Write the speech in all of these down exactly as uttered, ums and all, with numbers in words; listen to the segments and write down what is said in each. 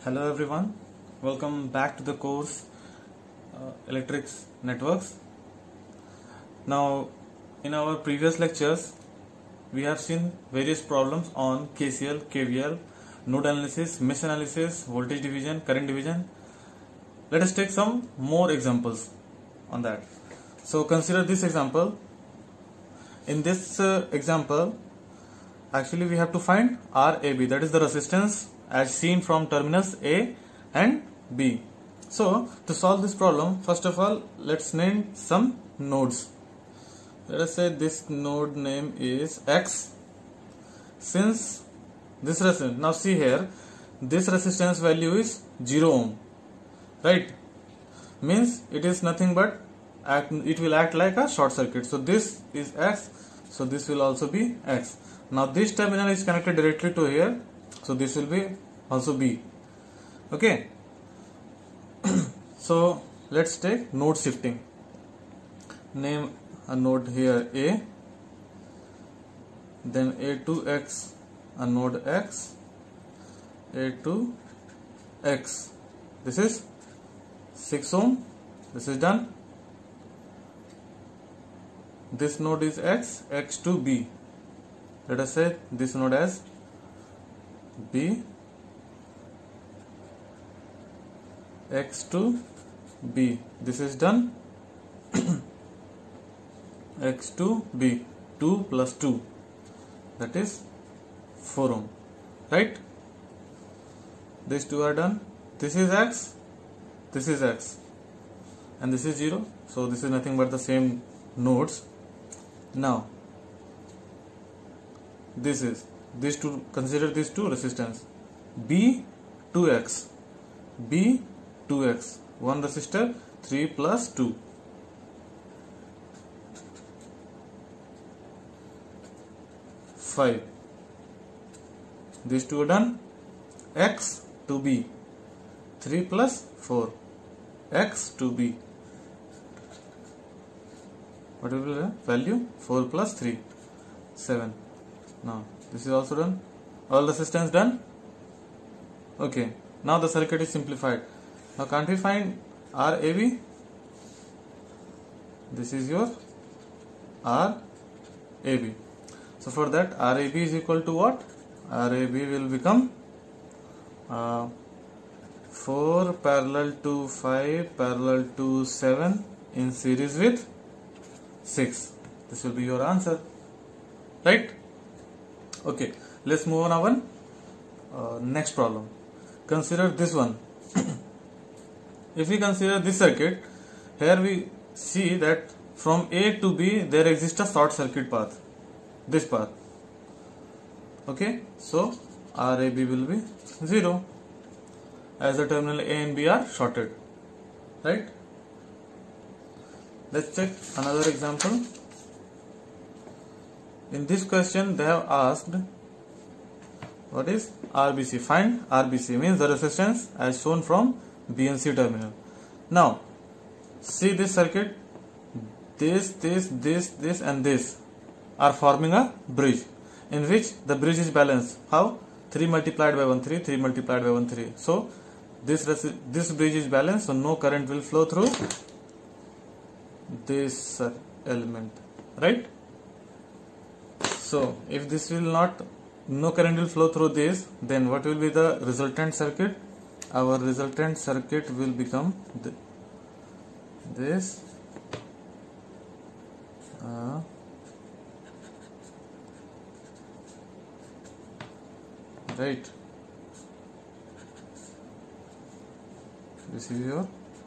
Hello everyone, welcome back to the course uh, Electrics Networks. Now in our previous lectures we have seen various problems on K C L, K V L, node analysis, mesh analysis, voltage division, current division. Let us take some more examples on that. So consider this example. In this uh, example actually we have to find R A B, that is the resistance as seen from terminals A and B. So to solve this problem, first of all let's name some nodes. Let us say this node name is X. Since this resistance, now see here, this resistance value is zero ohm, right? Means it is nothing but act, it will act like a short circuit. So this is X, so this will also be X. Now this terminal is connected directly to here, so this will be also B. Okay. So let's take node shifting. Name a node here A, then A to X, a node X, A to X. This is six ohm. This is done. This node is X, X to B. Let us say this node as B, X to B. This is done. X to B, two plus two, that is four ohm, right? These two are done. This is X, this is X, and this is zero, so this is nothing but the same nodes. Now this is these two, consider these two resistance B two X, B two X, one resistor, three plus two, five. These two are done. X to B, three plus four, X to B. What will be the value? four plus three, seven. Now this is also done. All resistance done. Okay. Now the circuit is simplified. Now can't we find R A B? This is your R A B. So for that R A B is equal to what? R A B will become uh, four parallel to five parallel to seven in series with six. This will be your answer, right? Okay, let's move on our uh, next problem. Consider this one. If we consider this circuit, here we see that from A to B there exists a short circuit path, this path. Okay, so R A B will be zero as the terminal A and B are shorted, right? Let's check another example. In this question they have asked what is R B C. Find R B C, means the resistance as shown from B and C terminal. Now see this circuit, this, this, this, this and this are forming a bridge in which the bridge is balanced. How? three multiplied by one, three, three multiplied by one, three. So this this bridge is balanced, so no current will flow through this uh, element, right? So if this will not, no current will flow through this, then what will be the resultant circuit? Our resultant circuit will become th this uh, right. This is your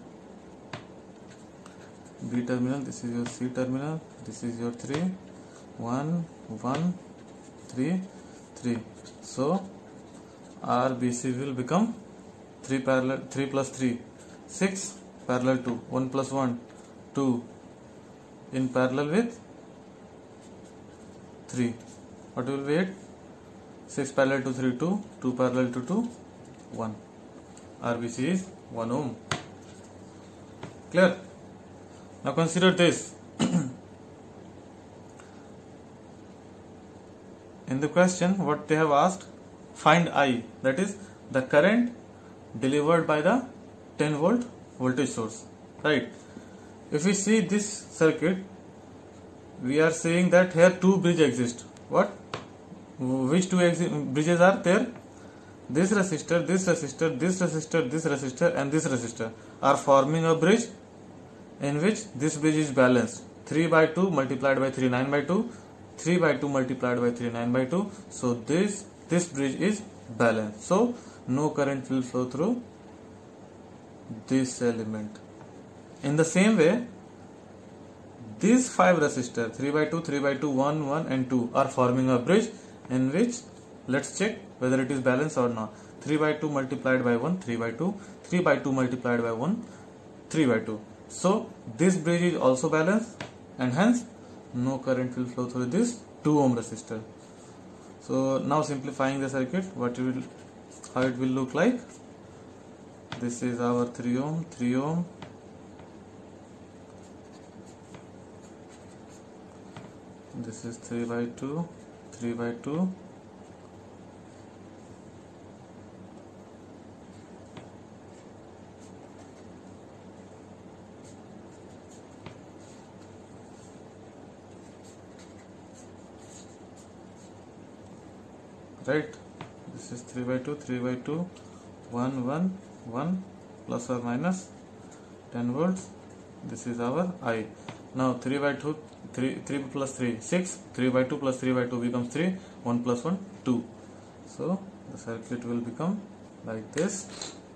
B terminal, this is your C terminal, this is your three, one, one, three, three. So R B C will become three parallel, three plus three, six parallel to one plus one, two in parallel with three. What will be it? six parallel to three, two, two parallel to two, one. R B C is one ohm. Clear? Now consider this. In the question what they have asked, find I, that is the current delivered by the ten volt voltage source, right? If we see this circuit, we are saying that here two bridges exist. What? Which two bridges are there? This resistor, this resistor, this resistor, this resistor and this resistor are forming a bridge in which this bridge is balanced. three by two multiplied by three, nine by two, three by two multiplied by three, nine by two. So this this bridge is balanced. So no current will flow through this element. In the same way, these five resistors, three by two, three by two, one, one and two are forming a bridge in which, let's check whether it is balanced or not. three by two multiplied by one, three by two, three by two multiplied by one, three by two. So this bridge is also balanced and hence no current will flow through this two ohm resistor. So now simplifying the circuit, what it will, how it will look like. This is our three ohm, three ohm, this is three by two, three by two, right? This is three by two, three by two, one, one, one, plus or minus ten volts. This is our I. Now three by two, three, three plus three, six, three by two plus three by two becomes three, one plus one, two. So the circuit will become like this.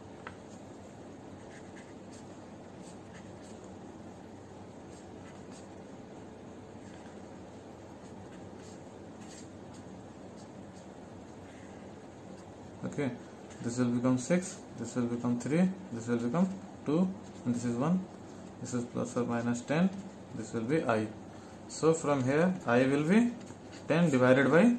Okay, this will become six, this will become three, this will become two, and this is one, this is plus or minus ten, this will be I. So from here I will be ten divided by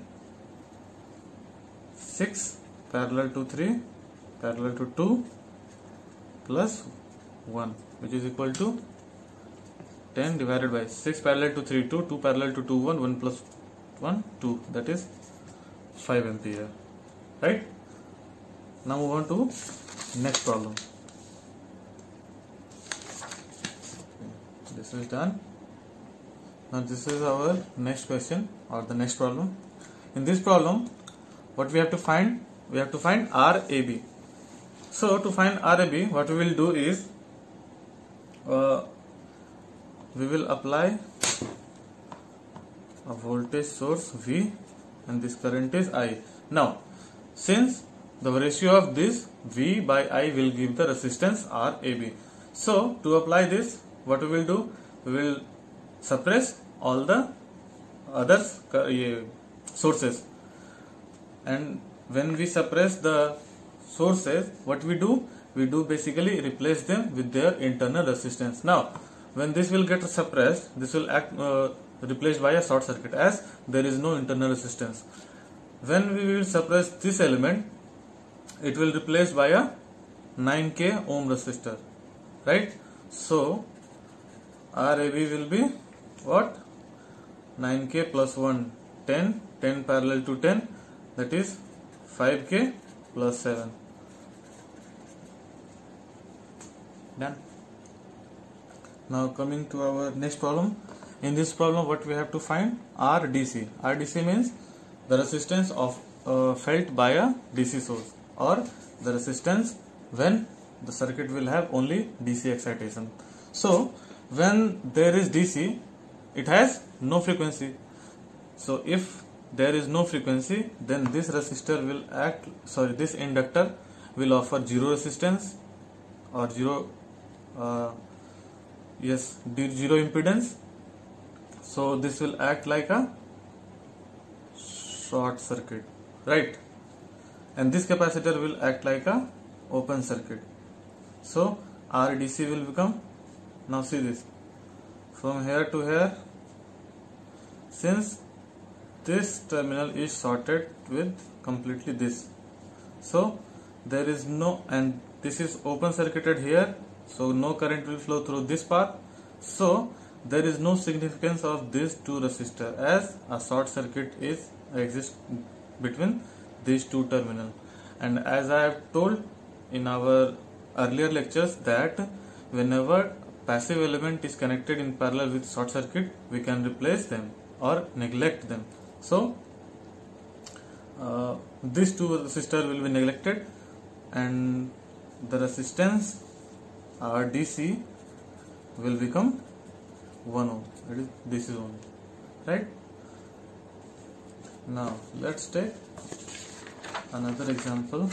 six parallel to three parallel to two plus one, which is equal to ten divided by six parallel to three, two, two parallel to two, one, one plus one, two, that is five ampere, right? Now move on to next problem. This is done. Now this is our next question or the next problem. In this problem, what we have to find? We have to find R A B. So to find R A B, what we will do is uh, we will apply a voltage source V and this current is I. Now since the ratio of this V by I will give the resistance R A B. So to apply this, what we will do? We will suppress all the other uh, sources, and when we suppress the sources, what we do? We do basically replace them with their internal resistance. Now when this will get suppressed, this will act uh, replaced by a short circuit as there is no internal resistance. When we will suppress this element, it will replace by a nine K ohm resistor, right? So R A B will be what? nine K plus one, ten, ten parallel to ten, that is five K plus seven. Done. Now coming to our next problem. In this problem, what we have to find? R D C. R D C means the resistance of uh, felt by a D C source, or the resistance when the circuit will have only D C excitation. So when there is D C, it has no frequency. So if there is no frequency, then this resistor will act, sorry, this inductor will offer zero resistance or zero uh, yes zero impedance. So this will act like a short circuit, right? And this capacitor will act like a open circuit. So R D C will become, now see this, from here to here, since this terminal is shorted with completely this, so there is no, and this is open circuited here, so no current will flow through this path. So there is no significance of these two resistors, as a short circuit is exists between these two terminals. And as I have told, in our earlier lectures that whenever passive element is connected in parallel with short circuit, we can replace them or neglect them. So uh, these two resistors will be neglected and the resistance R D C will become one ohm. That is, this is only, right? Now let's take another example.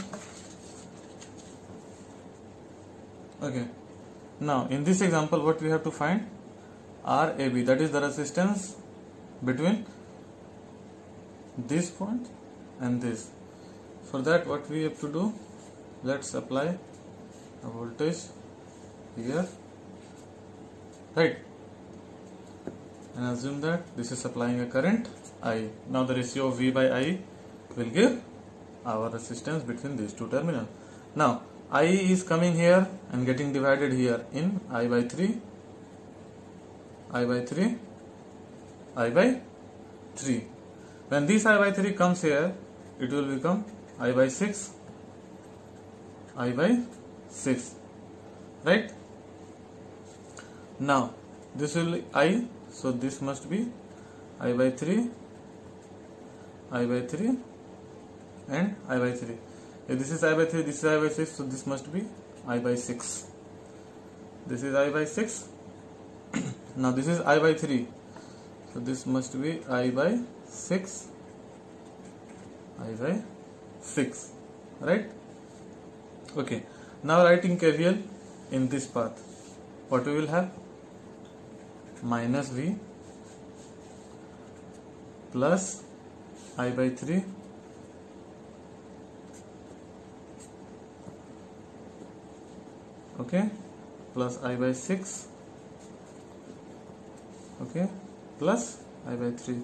Okay, now in this example what we have to find? R A B, that is the resistance between this point and this. For that what we have to do, let's apply a voltage here, right, and assume that this is supplying a current I. Now the ratio of V by I will give our resistance between these two terminals. Now I is coming here and getting divided here in I by three, I by three, I by three. When this I by three comes here, it will become I by six, I by six, right? Now this will be I, so this must be I by three, I by three and I by three. If this is I by three, this is I by six, so this must be I by six. This is I by six. Now this is I by three, so this must be I by six, I by six, right? Okay, now writing K V L in this path, what we will have? Minus V plus I by three okay, plus I by six, okay, plus I by three.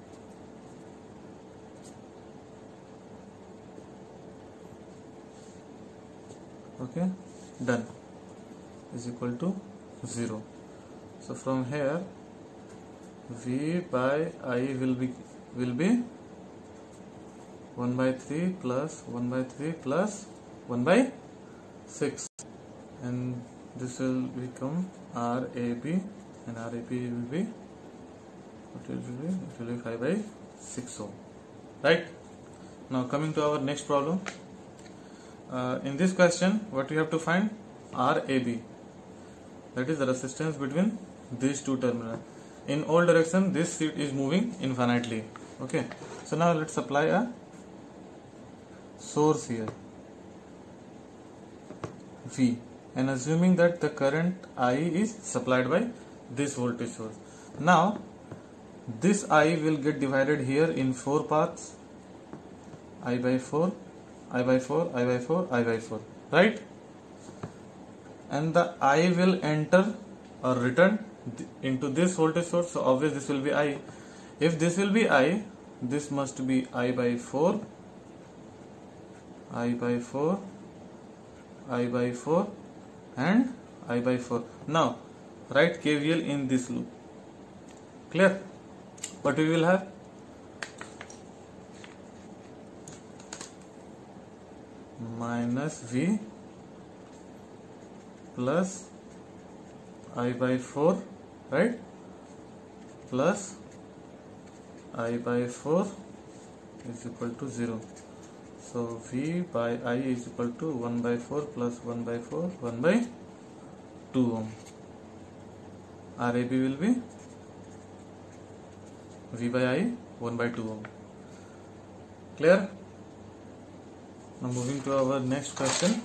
Okay, done, is equal to zero. So from here V by I will be will be one by three plus one by three plus one by six, and this will become R A B, and R A B will be what it will be? It will be five by six ohm, right? Now coming to our next problem. Uh, in this question, what we have to find? R A B, that is the resistance between these two terminals. In all direction, this sheet is moving infinitely. Okay, so now let's apply a source here, V, and assuming that the current I is supplied by this voltage source. Now this I will get divided here in four paths, I by four, I by four, I by four, I by four, right? And the I will enter or return into this voltage source, so obviously this will be I. If this will be I, this must be I by four, I by four, I by four and I by four. Now write K V L in this loop. Clear? What we will have? Minus V plus I by four, right, plus I by four is equal to zero. So V by I is equal to one by four plus one by four, one by two ohm. R A B will be V by I one by two ohm. Clear? Now moving to our next question.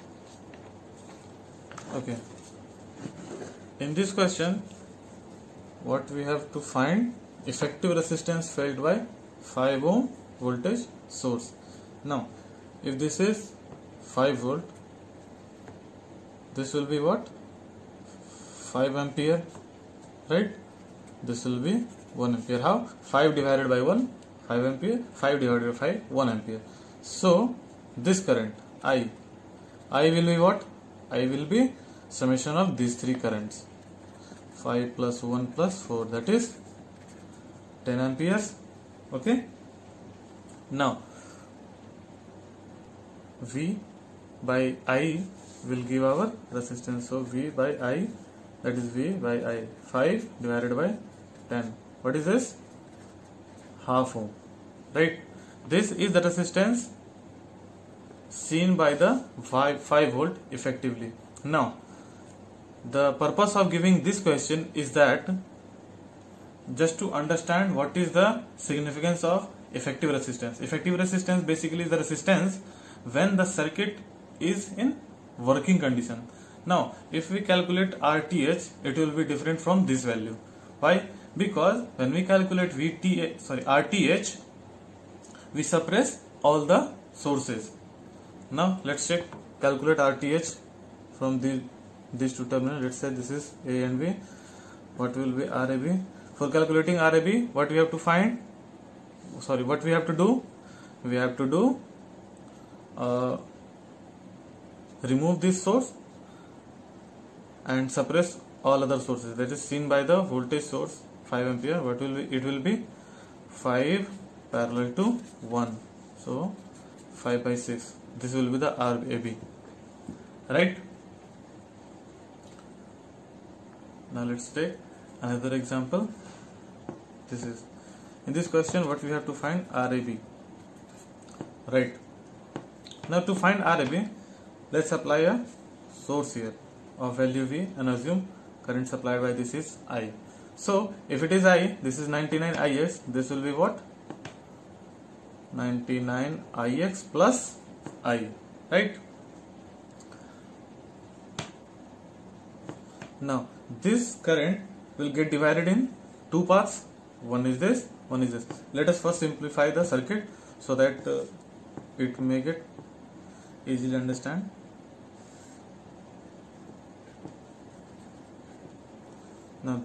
Okay, in this question what we have to find? Effective resistance felt by five ohm voltage source. Now if this is five volt, this will be what? five ampere, right? This will be one ampere. How? five divided by one, five ampere, five divided by five, one ampere. So this current I, I will be what? I will be summation of these three currents, five plus one plus four, that is ten amperes. Okay, now V by I will give our resistance. So V by I, that is V by I, five divided by ten. What is this? Half ohm, right? This is the resistance seen by the five, five volt effectively. Now, the purpose of giving this question is that just to understand what is the significance of effective resistance. Effective resistance basically is the resistance when the circuit is in working condition. Now, if we calculate R T H, it will be different from this value. Why? Because when we calculate V T, sorry, R T H, we suppress all the sources. Now, let's check, calculate R T H from the, these two terminals. Let's say this is A and B. What will be R A B? For calculating R A B, what we have to find? Sorry, what we have to do? We have to do uh, remove this source and suppress all other sources. That is seen by the voltage source five ampere. What will be? It will be five parallel to one. So five by six. This will be the R A B. Right? Now let's take another example. This is, in this question, what we have to find? R A B. Right. Now to find R A B, let's apply a source here of value V and assume current supplied by this is I. So if it is I, this is ninety-nine I X, this will be what? ninety-nine I X plus I, right? Now this current will get divided in two parts. One is this, one is this. Let us first simplify the circuit so that uh, it may get easily understand. Now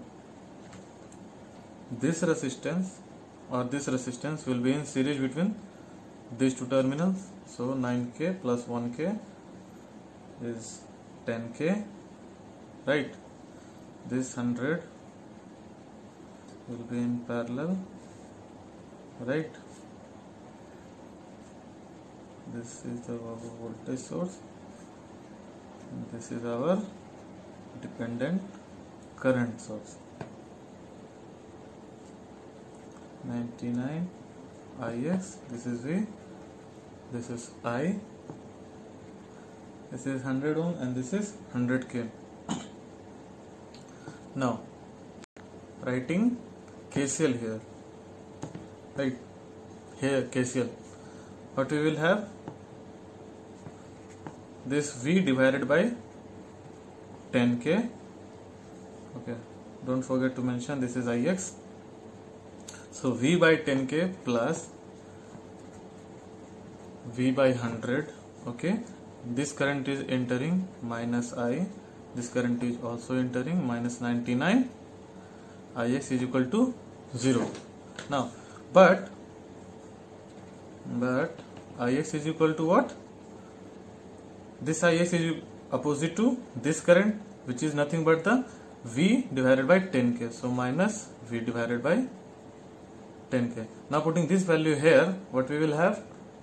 this resistance or this resistance will be in series between these two terminals. So nine K plus one K is ten K, right? This one hundred will be in parallel, right? This is the voltage source and this is our dependent current source. ninety-nine I X, this is V, this is I, this is one hundred ohm and this is one hundred K. Now writing K C L here, right? Here K C L, what we will have? This V divided by ten K. Okay, don't forget to mention this is I X. So V by ten K plus V by one hundred. Okay, this current is entering minus I, this current is also entering minus ninety-nine. I X is equal to zero. Now, but but I X is equal to what? This I X is opposite to this current, which is nothing but the V divided by ten K. So minus V divided by ten K. Now putting this value here, what we will have?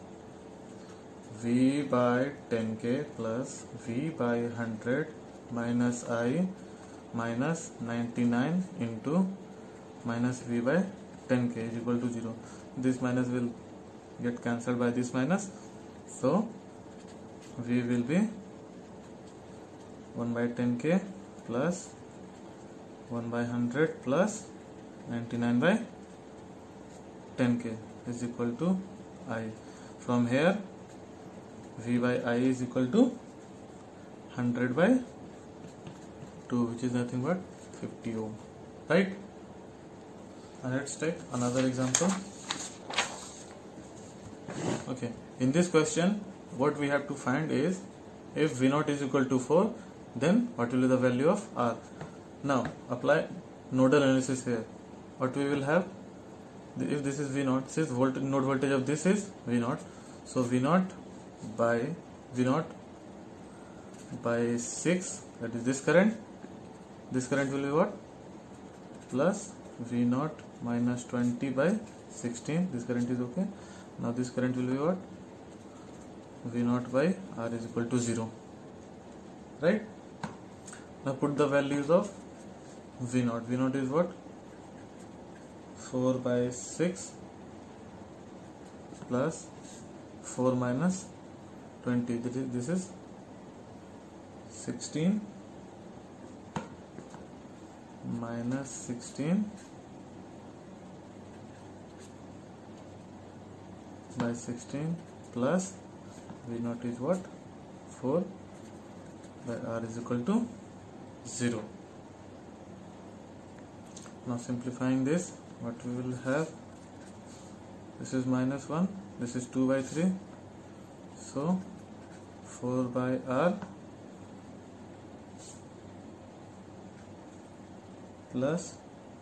V by ten K plus V by one hundred minus I minus ninety-nine into minus V by ten K is equal to zero. This minus will get cancelled by this minus. So V will be one by ten K plus one by one hundred plus ninety-nine by ten K is equal to I. From here V by I is equal to one hundred by two, which is nothing but fifty ohm, right? And let's take another example. Okay, in this question what we have to find is if V zero is equal to four, then what will be the value of R? Now apply nodal analysis here. What we will have? If this is V zero, since volt node voltage of this is V zero, so V zero by V zero by six, that is this current. This current will be what? Plus V zero minus twenty by sixteen. This current is okay. Now this current will be what? V naught by R is equal to zero. Right? Now put the values of V naught. V naught is what? four by six plus four minus twenty. This is sixteen minus sixteen by sixteen plus V naught is what? four by R is equal to zero. Now simplifying this, what we will have, this is minus one, this is two by three, so four by R plus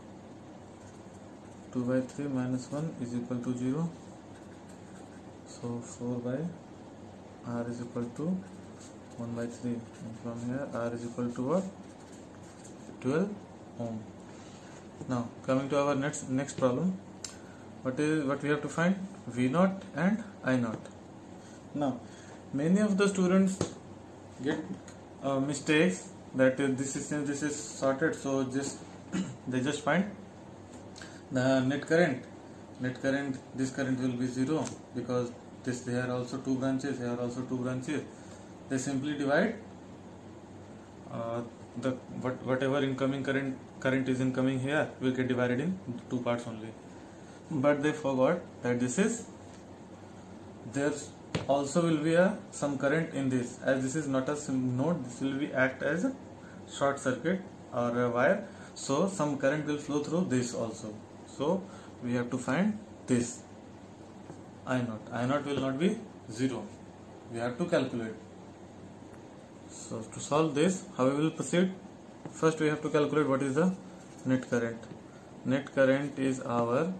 two by three minus one is equal to zero, so four by R is equal to one by three, and from here R is equal to what? twelve ohm. Now coming to our next next problem, what is what we have to find? V naught and I naught. Now many of the students get uh, mistakes that uh, this is since this is sorted, so just they just find the net current. Net current, this current will be zero because this there are also two branches, here are also two branches. They simply divide uh, the what, whatever incoming current current is incoming here will get divided in two parts only. But they forgot that this is there also will be a some current in this, as this is not a node, this will be act as a short circuit or a wire, so some current will flow through this also. So we have to find this I naught. I naught will not be zero, we have to calculate. So to solve this, how we will proceed? First we have to calculate what is the net current. Net current is our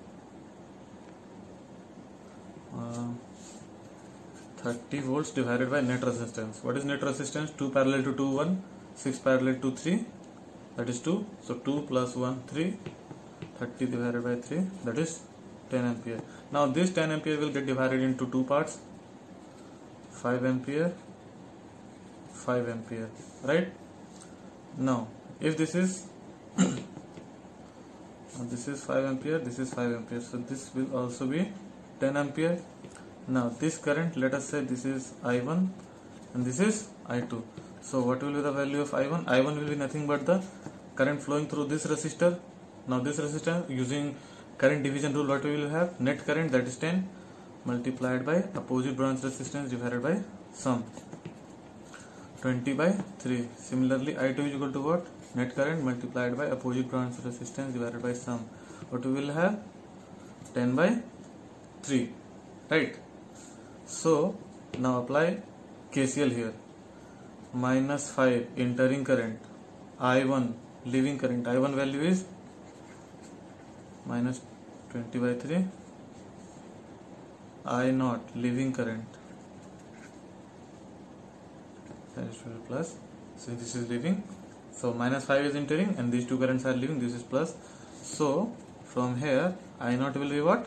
uh, thirty volts divided by net resistance. What is net resistance? two parallel to two, one, six parallel to three, that is two. So two plus one, three, thirty divided by three, that is ten ampere. Now this ten ampere will get divided into two parts, five ampere, five ampere, right? Now if this is this is five ampere, this is five ampere, so this will also be ten ampere. Now this current, let us say this is I one and this is I two. So what will be the value of I one? I one will be nothing but the current flowing through this resistor. Now this resistor, using current division rule, what we will have? Net current, that is ten multiplied by opposite branch resistance divided by sum, twenty by three. Similarly I two is equal to what? Net current multiplied by opposite branch resistance divided by sum. What we will have? ten by three, right? So now apply K C L here. Minus five entering current, I one leaving current. I one value is minus twenty by three, I naught leaving current, that is twelve plus, so this is leaving, so minus five is entering and these two currents are leaving, this is plus. So from here I naught will be what?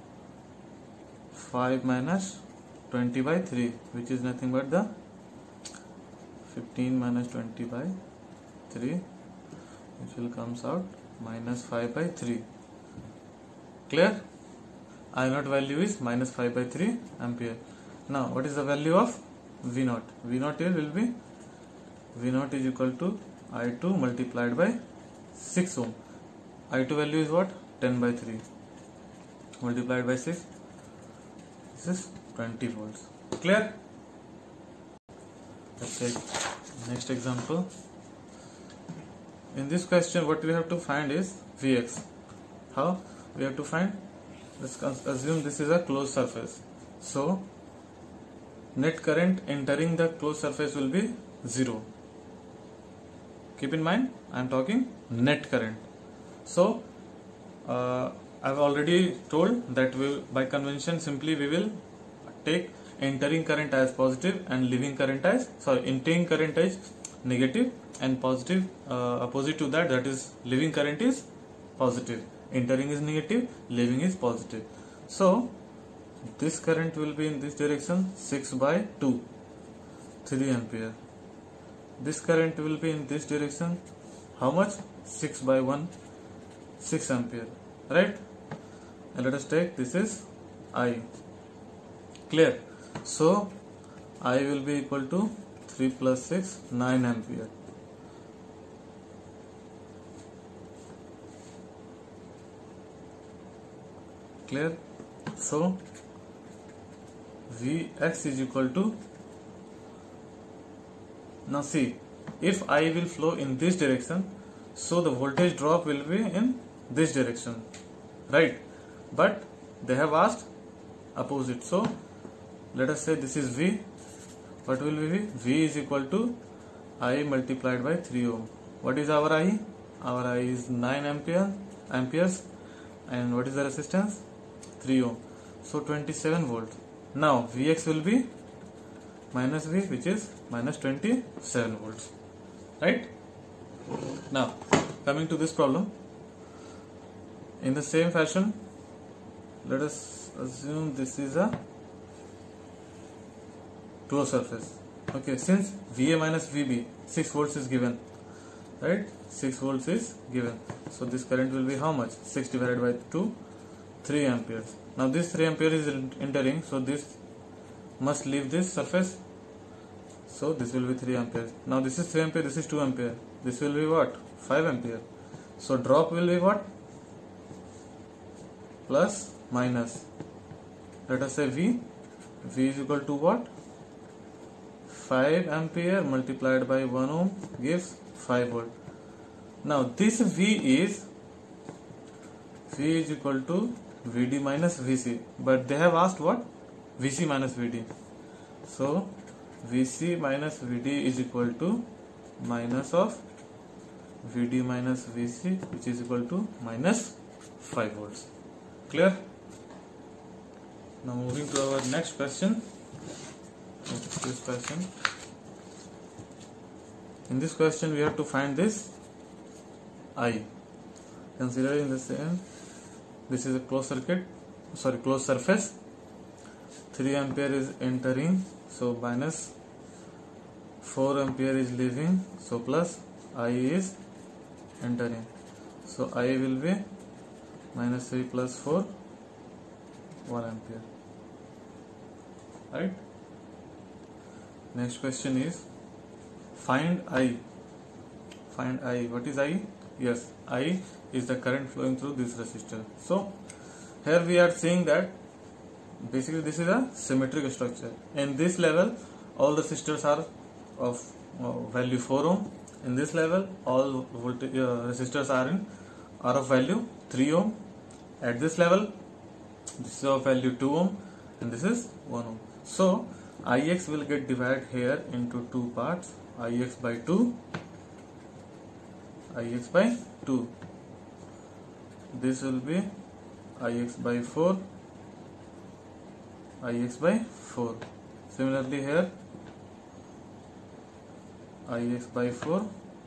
five minus twenty by three, which is nothing but the fifteen minus twenty by three, which will comes out minus five by three. Clear? I naught value is minus five by three ampere. Now what is the value of V naught? V naught here will be V naught is equal to I two multiplied by six ohm. I two value is what? ten by three multiplied by six, this is twenty volts. Clear? Let's take next example. In this question what we have to find is Vx. How? We have to find, let's assume this is a closed surface, so net current entering the closed surface will be zero. Keep in mind I am talking net current. So uh, I have already told that we, by convention, simply we will take entering current as positive and leaving current as, sorry, entering current as negative and positive, uh, opposite to that, that is leaving current is positive. Entering is negative, leaving is positive. So this current will be in this direction, six by two, three ampere. This current will be in this direction, how much? six by one, six ampere, right? And let us take, this is I. Clear? So I will be equal to three plus six, nine ampere. Clear? So Vx is equal to, now see, if I will flow in this direction, so the voltage drop will be in this direction, right? But they have asked opposite, so let us say this is V. What will be V? V is equal to I multiplied by three ohm. What is our I? Our I is nine ampere amperes, and what is the resistance? three ohm. So twenty-seven volts. Now Vx will be minus V, which is minus twenty-seven volts, right? Now coming to this problem, in the same fashion, let us assume this is a closed surface. Okay, since V A minus V B, six volts is given, right? six volts is given, so this current will be how much? six divided by two, three amperes. Now this three ampere is entering, so this must leave this surface, so this will be three ampere. Now this is three ampere, this is two ampere, this will be what? five ampere. So drop will be what? Plus minus, let us say V. V is equal to what? five ampere multiplied by one ohm gives five volt. Now this V is, V is equal to V D minus V C, but they have asked what? V C minus V D. So V C minus V D is equal to minus of V D minus V C, which is equal to minus five volts. Clear? Now moving to our next question. This question. In this question we have to find this I. Considering the same, this is a closed circuit, sorry, closed surface. three ampere is entering, so minus four ampere is leaving, so plus I is entering. So I will be minus three plus four, one ampere. Right? Next question is find I. Find I. What is I? Yes, I is the current flowing through this resistor. So here we are seeing that basically this is a symmetric structure. In this level all resistors are of uh, value four ohm. In this level all voltage uh, resistors are in are of value three ohm. At this level this is of value two ohm and this is one ohm. So Ix will get divided here into two parts, Ix by two, Ix by two. This will be Ix by four, Ix by four. Similarly here Ix by four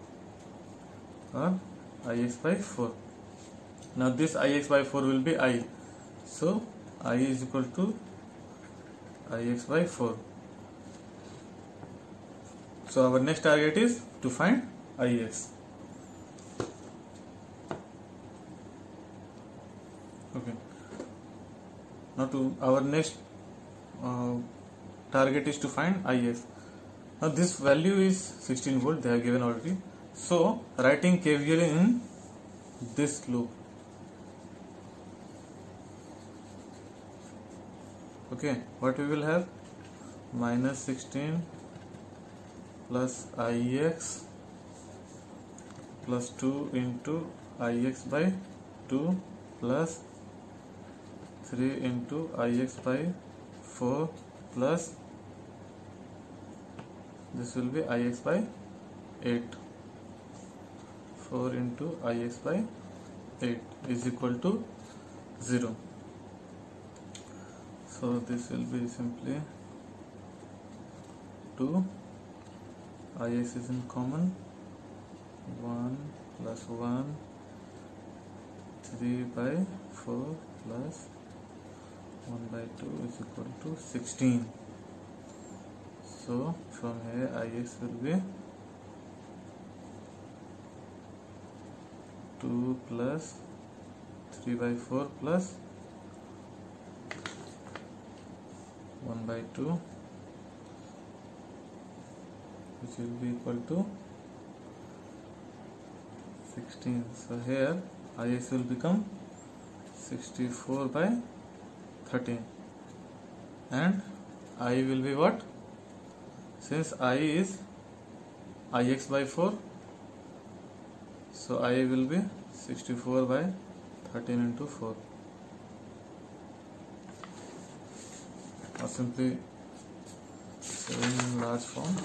or Ix by four. Now this Ix by four will be I. So I is equal to Ix by four. So our next target is to find Ix. Okay. Now to our next uh, target is to find Ix. Now this value is sixteen volt, they have given already. So writing K V L in this loop. Okay, what we will have? Minus sixteen plus Ix plus two into Ix by two plus three into Ix by four plus this will be Ix by eight. four into Ix by eight is equal to zero. So this will be simply two, Ix is in common, one plus one, three by four plus one by two is equal to sixteen. So from here Ix will be two plus three by four plus one by two, which will be equal to sixteen. So here Ix will become sixty-four by thirteen, and I will be what? Since I is Ix by four, so I will be sixty-four by thirteen into four, or simply in large form,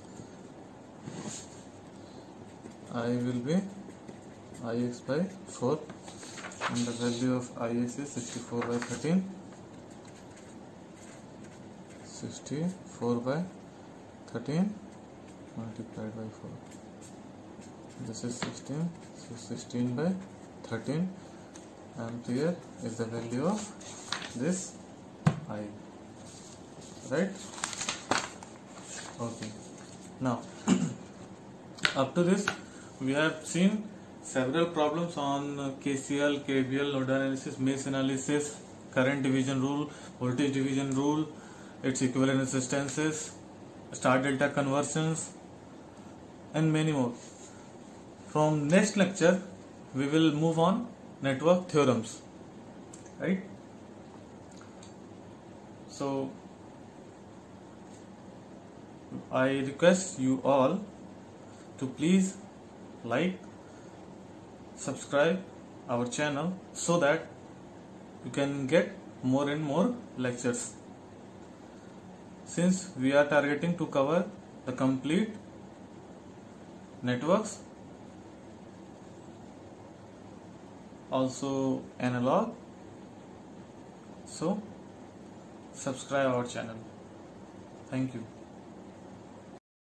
I will be Ix by four, and the value of Ix is sixty-four by thirteen, sixty-four by thirteen multiplied by four. This is sixteen, so sixteen by thirteen ampere is the value of this I, right? Okay, now up to this we have seen several problems on K C L, K V L, node analysis, mesh analysis, current division rule, voltage division rule, its equivalent resistances, star delta conversions, and many more. From next lecture we will move on network theorems, right? So I request you all to please like, subscribe our channel so that you can get more and more lectures, since we are targeting to cover the complete networks, also analog. So subscribe our channel. Thank you.